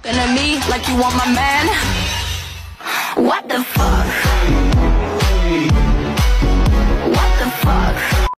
At me like you want my man. What the fuck?